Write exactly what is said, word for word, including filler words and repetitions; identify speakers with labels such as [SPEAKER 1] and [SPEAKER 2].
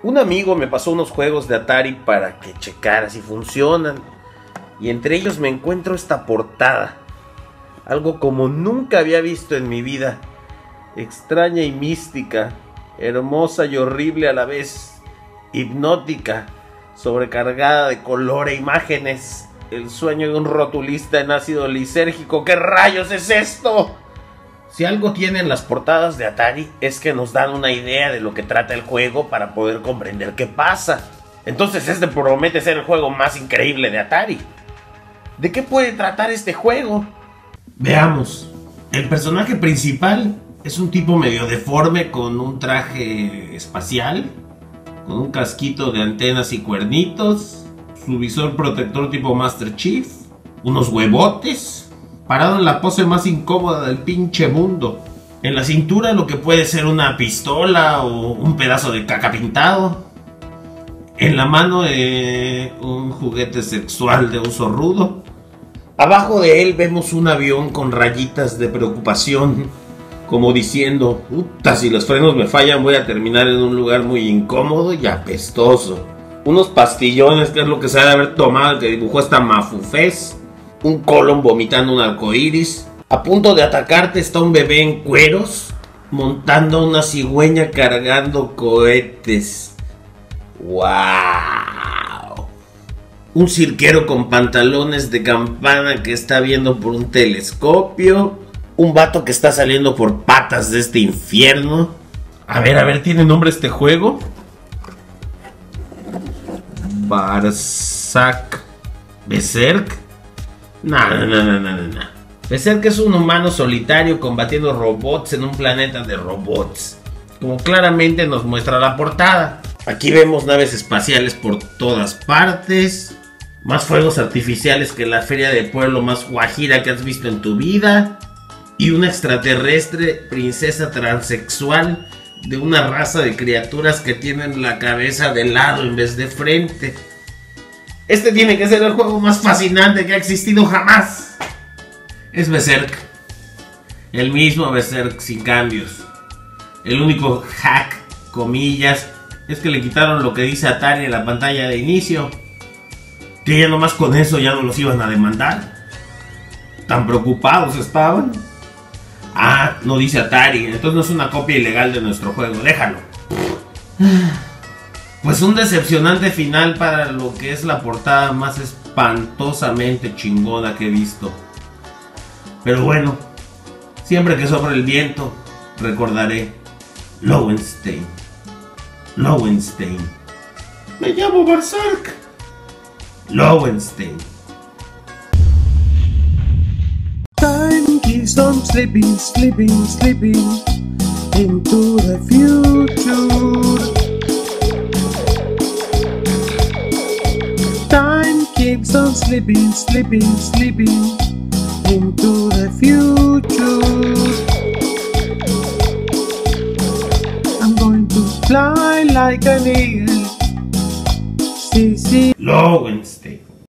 [SPEAKER 1] Un amigo me pasó unos juegos de Atari para que checara si funcionan, y entre ellos me encuentro esta portada, algo como nunca había visto en mi vida, extraña y mística, hermosa y horrible a la vez, hipnótica, sobrecargada de color e imágenes, el sueño de un rotulista en ácido lisérgico. ¿Qué rayos es esto? Si algo tienen las portadas de Atari es que nos dan una idea de lo que trata el juego para poder comprender qué pasa. Entonces este promete ser el juego más increíble de Atari. ¿De qué puede tratar este juego? Veamos. El personaje principal es un tipo medio deforme con un traje espacial, con un casquito de antenas y cuernitos, su visor protector tipo Master Chief, unos huevotes, parado en la pose más incómoda del pinche mundo. En la cintura lo que puede ser una pistola o un pedazo de caca pintado. En la mano eh, un juguete sexual de uso rudo. Abajo de él vemos un avión con rayitas de preocupación, como diciendo, puta, si los frenos me fallan voy a terminar en un lugar muy incómodo y apestoso. Unos pastillones, que es lo que se ha de haber tomado el que dibujó esta mafufez. Un colon vomitando un arcoíris. A punto de atacarte está un bebé en cueros, montando una cigüeña cargando cohetes. ¡Wow! Un cirquero con pantalones de campana que está viendo por un telescopio. Un vato que está saliendo por patas de este infierno. A ver, a ver, ¿tiene nombre este juego? Barzak Berserk. No, no, no, no, no, no. Berserk es un humano solitario combatiendo robots en un planeta de robots, como claramente nos muestra la portada. Aquí vemos naves espaciales por todas partes, más fuegos artificiales que la feria de pueblo más guajira que has visto en tu vida, y una extraterrestre princesa transexual de una raza de criaturas que tienen la cabeza de lado en vez de frente. Este tiene que ser el juego más fascinante que ha existido jamás. Es Berserk. El mismo Berserk sin cambios. El único hack, comillas, es que le quitaron lo que dice Atari en la pantalla de inicio. Que ya nomás con eso ya no los iban a demandar. Tan preocupados estaban. Ah, no dice Atari, entonces no es una copia ilegal de nuestro juego, déjalo. Pues un decepcionante final para lo que es la portada más espantosamente chingona que he visto. Pero bueno, siempre que sobre el viento, recordaré Lowenstein. Lowenstein. Me llamo Berserk. Lowenstein.
[SPEAKER 2] Time keeps on slipping, slipping, slipping into the future. Time keeps on slipping, slipping, slipping into the future. I'm going to fly like an eagle. See, see.
[SPEAKER 1] Lowenstein.